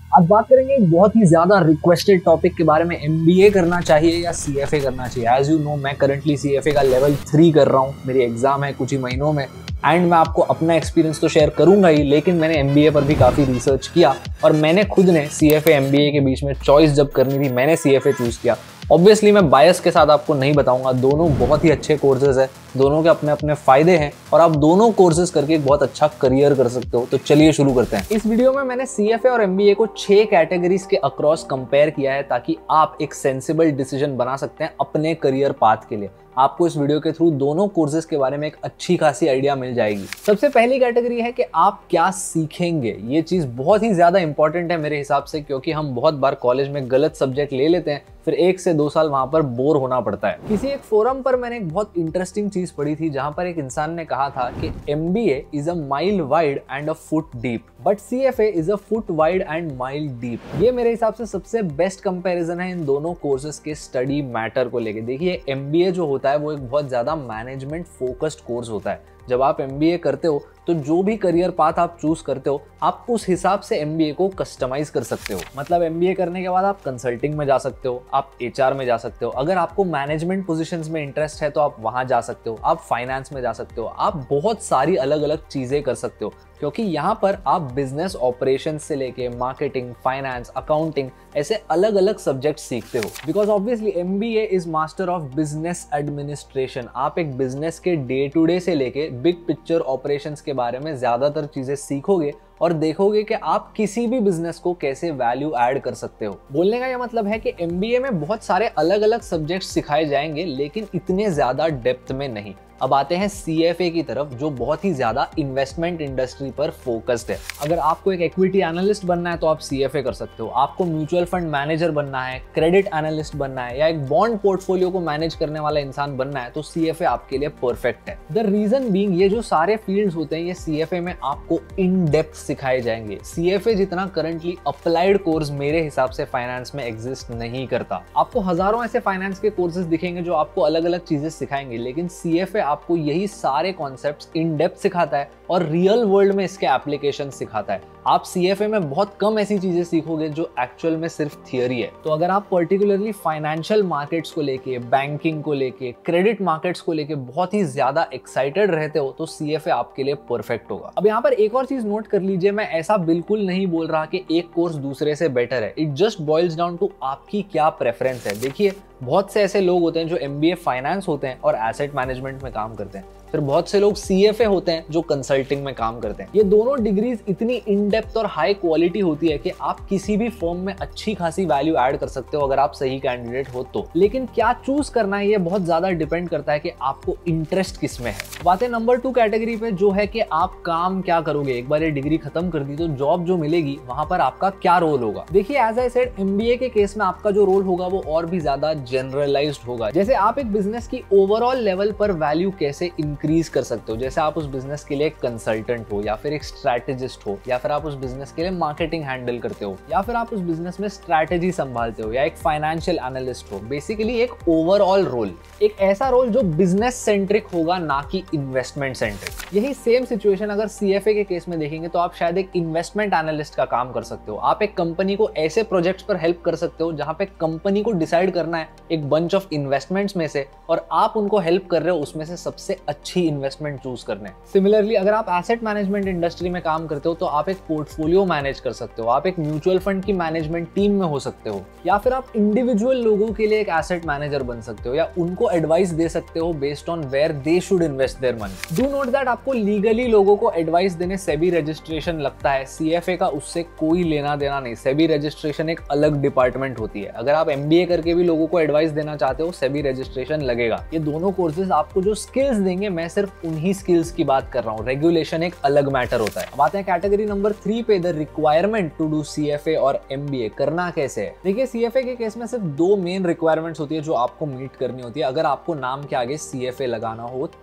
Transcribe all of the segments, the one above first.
आज बात करेंगे एक बहुत ही ज्यादा रिक्वेस्टेड टॉपिक के बारे में, एमबीए करना चाहिए या सीएफए करना चाहिए। एज यू नो, मैं करंटली सीएफए का लेवल 3 कर रहा हूँ, मेरी एग्जाम है कुछ ही महीनों में। एंड मैं आपको अपना एक्सपीरियंस तो शेयर करूंगा ही, लेकिन मैंने एमबीए पर भी काफी रिसर्च किया और मैंने खुद ने सीएफए एमबीए के बीच में चॉइस जब करनी थी, मैंने सीएफए चूज किया। ऑब्वियसली मैं बायस के साथ आपको नहीं बताऊंगा, दोनों बहुत ही अच्छे कोर्सेज है, दोनों के अपने अपने फायदे हैं और आप दोनों कोर्सेज करके एक बहुत अच्छा करियर कर सकते हो। तो चलिए शुरू करते हैं। इस वीडियो में मैंने सीएफए और एमबीए को 6 कैटेगरीज के अक्रॉस कंपेयर किया है ताकि आप एक सेंसिबल डिसीजन बना सकते हैं अपने करियर पाथ के लिए। आपको इस वीडियो के थ्रू दोनों कोर्सेज के बारे में एक अच्छी खासी आइडिया मिल जाएगी। सबसे पहली कैटेगरी है कि आप क्या सीखेंगे। ये चीज बहुत ही ज्यादा इंपॉर्टेंट है मेरे हिसाब से, क्योंकि हम बहुत बार कॉलेज में गलत सब्जेक्ट ले लेते हैं, फिर 1 से 2 साल वहां पर बोर होना पड़ता है। किसी एक फोरम पर मैंने एक बहुत इंटरेस्टिंग चीज पढ़ी थी, जहां पर एक इंसान ने कहा था कि MBA is a mile wide and a foot deep, but CFA is a foot wide and mile deep. ये मेरे हिसाब से सबसे बेस्ट कंपैरिजन है इन दोनों कोर्सेज के स्टडी मैटर को लेके। देखिए, एमबीए जो होता है वो एक बहुत ज्यादा मैनेजमेंट फोकस्ड कोर्स होता है। जब आप एमबीए करते हो तो जो भी करियर पाथ आप चूज करते हो, आप उस हिसाब से एमबीए को कस्टमाइज कर सकते हो। मतलब एमबीए करने के बाद आप कंसल्टिंग में जा सकते हो, आप एचआर में जा सकते हो, अगर आपको मैनेजमेंट पोजीशंस में इंटरेस्ट है तो आप वहां जा सकते हो, आप फाइनेंस में जा सकते हो, आप बहुत सारी अलग अलग चीजें कर सकते हो, क्योंकि यहाँ पर आप बिजनेस ऑपरेशन से लेके मार्केटिंग, फाइनेंस, अकाउंटिंग, ऐसे अलग अलग सब्जेक्ट सीखते हो। Because obviously MBA is master of business administration. आप एक बिजनेस के डे टू डे से लेके बिग पिक्चर ऑपरेशंस के बारे में ज्यादातर चीजें सीखोगे और देखोगे कि आप किसी भी बिजनेस को कैसे वैल्यू ऐड कर सकते हो। बोलने का यह मतलब है कि एमबीए में बहुत सारे अलग अलग सब्जेक्ट्स सिखाए जाएंगे, लेकिन इतने ज्यादा डेप्थ में नहीं। अब आते हैं सीएफए की तरफ, जो बहुत ही ज्यादा इन्वेस्टमेंट इंडस्ट्री पर फोकस्ड है। अगर आपको एक इक्विटी एनालिस्ट बनना है तो आप सीएफए कर सकते हो। आपको म्यूचुअल फंड मैनेजर बनना है, क्रेडिट एनालिस्ट बनना है, या एक बॉन्ड पोर्टफोलियो को मैनेज करने वाला इंसान बनना है, तो सीएफए आपके लिए परफेक्ट है। द रीजन बीइंग, ये जो सारे फील्ड्स होते हैं ये सीएफए में आपको इन डेप्थ सिखाए जाएंगे। सीएफए जितना करंटली अप्लाइड कोर्स मेरे हिसाब से फाइनेंस में एग्जिस्ट नहीं करता। आपको हजारों ऐसे फाइनेंस के कोर्सेज दिखेंगे जो आपको अलग अलग चीजें सिखाएंगे, लेकिन सीएफए आपको यही सारे कॉन्सेप्ट्स इन डेप्थ सिखाता है और रियल वर्ल्ड में इसके एप्लीकेशन सिखाता है। आप सीएफए में बहुत कम ऐसी चीजें सीखोगे जो एक्चुअल में सिर्फ थियरी है। तो अगर आप पर्टिकुलरली फाइनेंशियल मार्केट्स को लेके, बैंकिंग को लेके, क्रेडिट मार्केट्स को लेके बहुत ही ज्यादा एक्साइटेड रहते हो तो सीएफए आपके लिए परफेक्ट होगा। अब यहाँ पर एक और चीज नोट कर लीजिए, मैं ऐसा बिल्कुल नहीं बोल रहा कि एक कोर्स दूसरे से बेटर है। It just boils down to आपकी क्या प्रेफरेंस है। देखिए, बहुत से ऐसे लोग होते हैं जो एमबीए फाइनेंस होते हैं और एसेट मैनेजमेंट में काम करते हैं, फिर बहुत से लोग सीएफए होते हैं जो कंसल्टिंग में काम करते हैं। ये दोनों डिग्रीज इतनी इन डेप्थ और हाई क्वालिटी होती है कि आप किसी भी फर्म में अच्छी खासी वैल्यू ऐड कर सकते हो अगर आप सही कैंडिडेट हो तो। लेकिन क्या चूज करना है ये बहुत ज्यादा डिपेंड करता है कि आपको इंटरेस्ट किस में है। बातें नंबर 2 कैटेगरी पे, जो है कि आप काम क्या करोगे। एक बार ये डिग्री खत्म कर दी तो जॉब जो मिलेगी वहां पर आपका क्या रोल होगा। देखिए, एज आई सेड, एमबीए के केस में आपका जो रोल होगा वो और भी ज्यादा जनरलाइज्ड होगा। जैसे आप एक बिजनेस की ओवरऑल लेवल पर वैल्यू कैसे इंक्रीज कर सकते हो। जैसे आप उस बिजनेस के लिए एक कंसल्टेंट हो, या फिर एक स्ट्रैटेजिस्ट हो, या फिर आप उस बिजनेस के लिए मार्केटिंग हैंडल करते हो, या फिर आप उस बिजनेस में स्ट्रैटेजी संभालते हो, या एक फाइनेंशियल एनालिस्ट हो। बेसिकली एक ओवरऑल रोल, एक ऐसा रोल जो बिजनेस सेंट्रिक होगा, ना कि इन्वेस्टमेंट सेंट्रिक। यही सेम सिचुएशन अगर सीएफए के केस में देखेंगे तो आप शायद एक इन्वेस्टमेंट एनालिस्ट का काम कर सकते हो। आप एक कंपनी को ऐसे प्रोजेक्ट्स पर हेल्प कर सकते हो जहां पे कंपनी को डिसाइड करना है एक बंच ऑफ इन्वेस्टमेंट्स में से, और आप उनको हेल्प कर रहे हो उसमें से सबसे अच्छी इन्वेस्टमेंट चूज करने। सिमिलरली अगर आप एसेट मैनेजमेंट इंडस्ट्री में काम करते हो तो आप एक पोर्टफोलियो मैनेज कर सकते हो, आप एक म्यूचुअल फंड की मैनेजमेंट टीम में हो सकते हो, या फिर आप इंडिविजुअल लोगों के लिए एक एसेट मैनेजर बन सकते हो, या उनको एडवाइस दे सकते हो based on where they should invest their money. Do note that आपको लीगली लोगों को एडवाइस देने सेबी रजिस्ट्रेशन लगता है। सीएफए का उससे कोई लेना देना नहीं। सेबी रजिस्ट्रेशन एक अलग डिपार्टमेंट होती है। अगर आप एमबीए करके भी लोगों को एडवाइस देना चाहते हो, सेबी रजिस्ट्रेशन लगेगा। ये दोनों कोर्सेज आपको जो स्किल्स देंगे, मैं सिर्फ उन्हीं स्किल्स की बात कर रहा हूँ। रेगुलेशन एक अलग मैटर होता है। अब आते हैं कैटेगरी नंबर 3 पे, the requirement to do CFA और एमबीए। करना कैसे है। देखिए, सीएफए के केस में सिर्फ 2 मेन रिक्वायरमेंट्स होती है जो आपको मीट करनी होती है अगर आपको नाम के आगे सीएफए लगाना हो तो।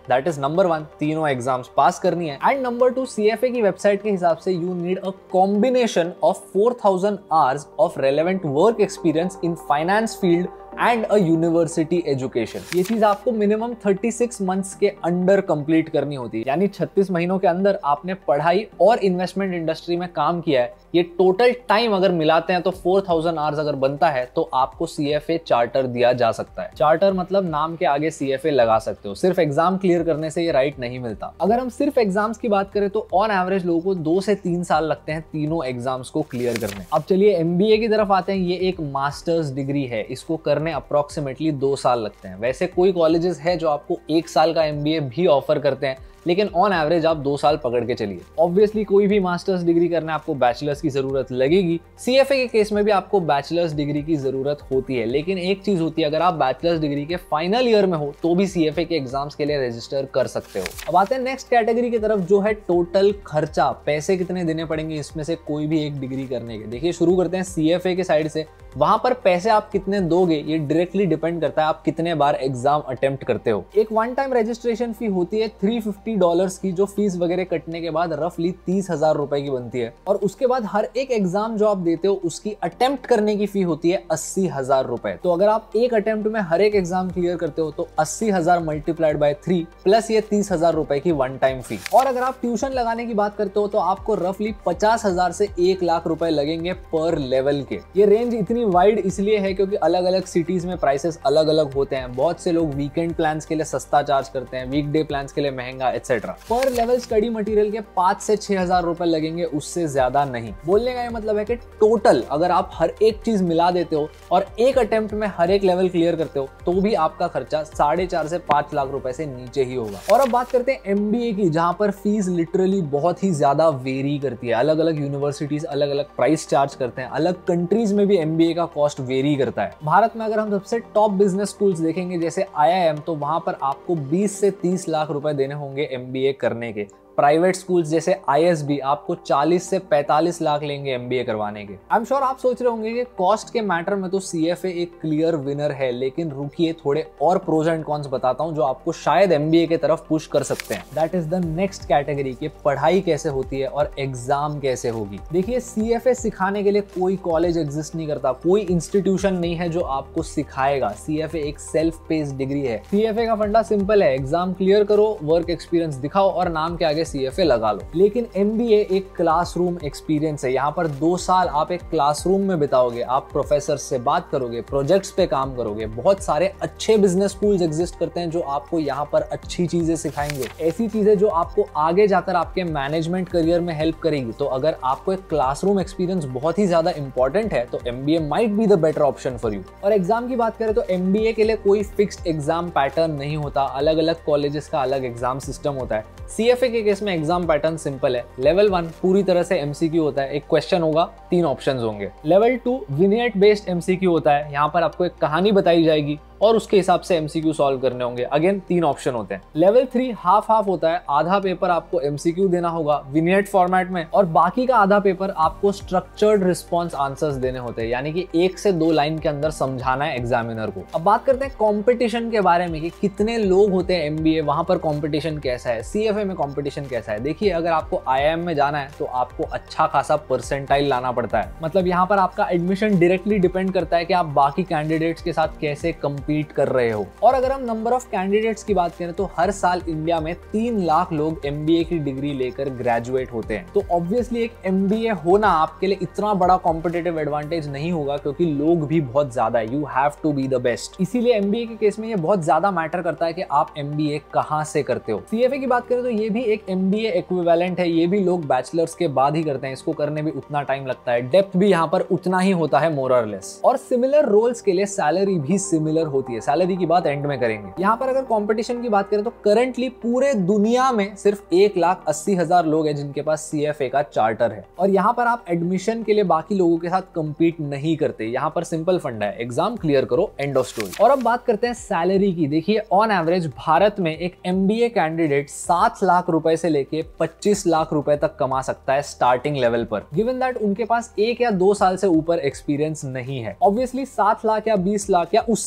दैट इज नंबर 1, तीनों एग्जाम्स पास करनी है। एंड नंबर 2, CFA की वेबसाइट के हिसाब से you need a combination of 4000 hours of relevant work experience in finance field and a university education. ये चीज आपको मिनिमम 36 मंथ्स के अंडर कंप्लीट करनी होती है, यानी 36 महीनों के अंदर आपने पढ़ाई और इन्वेस्टमेंट इंडस्ट्री में काम किया है। ये टोटल टाइम अगर मिलाते हैं तो 4000 आवर्स अगर बनता है तो आपको CFA चार्टर दिया जा सकता है। चार्टर मतलब नाम के आगे CFA लगा सकते हो। सिर्फ एग्जाम क्लियर करने से ये राइट नहीं मिलता। अगर हम सिर्फ एग्जाम्स की बात करें तो ऑन एवरेज लोगों को 2 से 3 साल लगते हैं तीनों एग्जाम्स को क्लियर करने। अब चलिए MBA की तरफ आते हैं। ये एक मास्टर्स डिग्री है, इसको करने अप्रोक्सीमेटली 2 साल लगते हैं। वैसे कोई कॉलेजेस है जो आपको 1 साल का MBA भी ऑफर करते हैं, लेकिन ऑन एवरेज आप 2 साल पकड़ के चलिए। ऑब्वियसली कोई भी मास्टर्स डिग्री करने आपको बैचलर्स की जरूरत लगेगी। CFA के केस में भी आपको बैचलर्स डिग्री की जरूरत होती है, लेकिन एक चीज होती है, अगर आप बैचलर्स डिग्री के फाइनल ईयर में हो तो भी CFA के एग्जाम्स के लिए रजिस्टर कर सकते हो। अब आते हैं नेक्स्ट कैटेगरी की तरफ, जो है टोटल खर्चा, पैसे कितने देने पड़ेंगे इसमें से कोई भी एक डिग्री करने के। देखिए शुरू करते हैं CFA के साइड से। वहां पर पैसे आप कितने दोगे ये डायरेक्टली डिपेंड करता है आप कितने बार एग्जाम अटेम्प्ट करते हो। एक वन टाइम रजिस्ट्रेशन फी होती है $350 की, जो फीस वगैरह कटने के बाद रफली 30,000 रुपए की बनती है। और उसके बाद हर एक एग्जाम जो आप देते हो उसकी अटेम्प्ट करने की फी होती है 80,000 रुपए। तो अगर आप एक अटेम्प्ट में हर एक एग्जाम क्लियर करते हो तो 80,000 मल्टीप्लाइड बाय 3 प्लस ये 30,000 रुपए की वन टाइम फी। और अगर आप ट्यूशन लगाने की बात करते हो तो आपको रफली 50,000 से 1 लाख रुपए लगेंगे पर लेवल के। ये रेंज इतनी वाइड इसलिए है क्योंकि अलग अलग सिटीज में प्राइसेस अलग अलग होते हैं। बहुत से लोग वीकेंड प्लान्स के लिए सस्ता चार्ज करते हैं, वीकडे प्लान्स के लिए महंगा, एटसेट्रा। पर लेवल स्टडी मटेरियल के 5 से 6,000 रुपए लगेंगे, उससे ज्यादा नहीं। बोलने का ये मतलब है कि टोटल अगर आप हर एक चीज मिला देते हो और एक अटेम्प्ट में हर एक लेवल क्लियर करते हो तो भी आपका खर्चा 4.5 से 5 लाख रुपए से नीचे ही होगा। और अब बात करते हैं MBA की, जहां पर फीस लिटरली बहुत ही ज्यादा वेरी करती है। अलग अलग यूनिवर्सिटीज अलग अलग प्राइस चार्ज करते हैं। अलग कंट्रीज में भी MBA का कॉस्ट वेरी करता है। भारत में अगर हम सबसे टॉप बिजनेस स्कूल्स देखेंगे जैसे IIM, तो वहां पर आपको 20 से 30 लाख रुपए देने होंगे MBA करने के। प्राइवेट स्कूल्स जैसे ISB आपको 40 से 45 लाख लेंगे MBA करवाने के। आई एम श्योर आप सोच रहे होंगे कि कॉस्ट के मैटर में तो CFA एक क्लियर विनर है, लेकिन रुकिए थोड़े और प्रोज एंड कॉन्स बताता हूं जो आपको शायद MBA के तरफ पुश कर सकते हैं। That is the next category की पढ़ाई कैसे होती है और एग्जाम कैसे होगी। देखिए CFA सिखाने के लिए कोई कॉलेज एग्जिस्ट नहीं करता, कोई इंस्टीट्यूशन नहीं है जो आपको सिखाएगा। CFA एक सेल्फ पेस्ड डिग्री है। CFA का फंडा सिंपल है, एग्जाम क्लियर करो, वर्क एक्सपीरियंस दिखाओ और नाम के आगे CFA लगा लो। लेकिन MBA एक क्लासरूम एक्सपीरियंस है। यहाँ पर 2 साल आप एक क्लासरूम में बिताओगे, आप प्रोफेसर से बात करोगे, प्रोजेक्ट्स पे काम करोगे। बहुत सारे अच्छे बिजनेस स्कूल्स एग्जिस्ट करते हैं जो आपको यहाँ पर अच्छी चीजें सिखाएंगे, ऐसी चीजें जो आपको आगे जाकर आपके मैनेजमेंट करियर में हेल्प करेगी। तो अगर आपको एक क्लासरूम एक्सपीरियंस बहुत ही ज्यादा इंपॉर्टेंट है तो MBA might be the better option for you. और एग्जाम की बात करें तो MBA के लिए कोई फिक्स्ड एग्जाम पैटर्न नहीं होता, अलग अलग कॉलेजेस का अलग एग्जाम सिस्टम होता है। CFA के केस में एग्जाम पैटर्न सिंपल है। लेवल 1 पूरी तरह से MCQ होता है, एक क्वेश्चन होगा, 3 ऑप्शंस होंगे। लेवल 2 विनियट बेस्ड MCQ होता है, यहाँ पर आपको एक कहानी बताई जाएगी और उसके हिसाब से MCQ सॉल्व करने होंगे, अगेन 3 ऑप्शन होते हैं। लेवल 3 हाफ हाफ होता है, आधा पेपर आपको MCQ देना होगा विनियट फॉर्मेट में और बाकी का आधा पेपर आपको स्ट्रक्चर्ड रिस्पॉन्स आंसर्स देने होते हैं, यानी कि 1 से 2 लाइन के अंदर समझाना है एग्जामिनर को। अब बात करते हैं कंपटीशन के बारे में कि कितने लोग होते हैं MBA, वहां पर कंपटीशन कैसा है, CFA में कंपटीशन कैसा है। देखिए अगर आपको IIM में जाना है तो आपको अच्छा खासा परसेंटाइल लाना पड़ता है। मतलब यहाँ पर आपका एडमिशन डायरेक्टली डिपेंड करता है कि आप बाकी कैंडिडेट्स के साथ कैसे कम्पीट कर रहे हो। और अगर हम नंबर ऑफ कैंडिडेट्स की बात करें तो हर साल इंडिया में 3 लाख लोग MBA की डिग्री लेकर ग्रेजुएट होते हैं। तो ऑब्वियसली एक MBA होना आपके लिए इतना बड़ा कॉम्पिटिटिव एडवांटेज नहीं होगा क्योंकि लोग भी बहुत ज्यादा है। You have to be the best. इसीलिए MBA के केस में ये बहुत ज्यादा मैटर करता है कि आप MBA कहां से करते हो। CFA की बात करें तो ये भी एक MBA इक्विवेलेंट है, ये भी लोग बैचलर्स के बाद ही करते हैं, इसको करने भी उतना टाइम लगता है, डेप्थ भी यहाँ पर उतना ही होता है मोर और लेस। और सिमिलर रोल्स के लिए सैलरी भी सिमिलर होती है। सैलरी की बात एंड में करेंगे। यहाँ पर अगर कंपटीशन की बात करें तो करंटली पूरे दुनिया में सिर्फ 1,80,000 लोग हैं जिनके पास CFA का चार्टर है। और यहाँ पर आप एडमिशन के लिए बाकी लोगों के साथ कंपीट नहीं करते, यहाँ पर सिंपल फंडा है, एग्जाम क्लियर करो, एंड ऑफ स्टोरी। और अब बात करते हैं सैलरी की। देखिए ऑन एवरेज भारत में एक MBA कैंडिडेट 7 लाख रुपए से लेके 25 लाख रुपए तक कमा सकता है स्टार्टिंग लेवल पर, गिवन दैट उनके पास 1 या 2 साल से ऊपर एक्सपीरियंस नहीं है। ऑब्वियसली 7 लाख या 20 लाख या उससे भी ज्यादा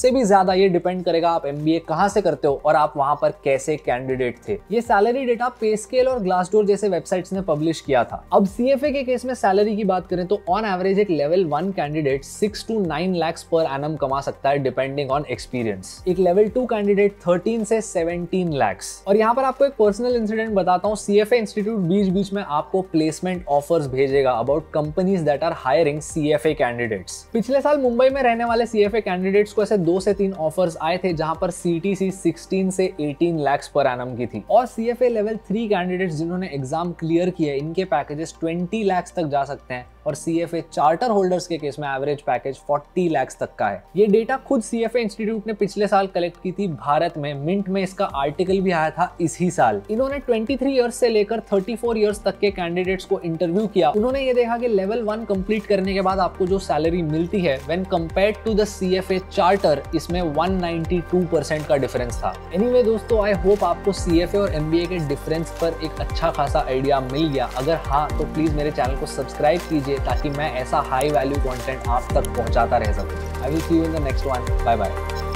ज्यादा ये डिपेंड करेगा आप MBA कहां से करते हो और आप वहां पर कैसे कैंडिडेट थे। ये सैलरी डेटा पे स्केल और ग्लासडोर जैसे वेबसाइट्स ने पब्लिश किया था। अब CFA के केस में सैलरी की बात करें तो ऑन एवरेज एक level 1 candidate 6 to 9 lakhs per annum कमा सकता है डिपेंडिंग ऑन एक्सपीरियंस। एक लेवल 2 कैंडिडेट 13 से 17 lakhs। और यहाँ पर आपको एक पर्सनल इंसिडेंट बताता हूँ। CFA इंस्टीट्यूट बीच बीच में आपको प्लेसमेंट ऑफर्स भेजेगा about companies that are hiring CFA candidates. पिछले साल मुंबई में रहने वाले CFA कैंडिडेट्स को ऐसे 2 से 3 ऑफर्स आए थे जहां पर CTC 16 से 18 lakhs पर एनम की थी। और CFA लेवल 3 कैंडिडेट्स जिन्होंने एग्जाम क्लियर किया इनके पैकेजेस 20 lakhs तक जा सकते हैं और CFA चार्टर होल्डर्स के केस में एवरेज पैकेज 40 lakhs तक का है। ये डेटा खुद CFA इंस्टीट्यूट ने पिछले साल कलेक्ट की थी भारत में। मिंट में इसका आर्टिकल भी आया था इसी साल। इन्होंने 23 इयर्स से लेकर 34 इयर्स तक के कैंडिडेट्स को इंटरव्यू किया। उन्होंने ये देखा कि लेवल 1 कंप्लीट करने के बाद आपको जो सैलरी मिलती है when compared to the CFA charter, इसमें 192% का डिफरेंस था। एनीवे दोस्तों, आई होप आपको CFA और MBA के डिफरेंस पर एक अच्छा खासा आइडिया मिल गया। अगर हाँ तो प्लीज मेरे चैनल को सब्सक्राइब कीजिए ताकि मैं ऐसा हाई वैल्यू कंटेंट आप तक पहुंचाता रह सकूं। I will see you in the next one. Bye bye.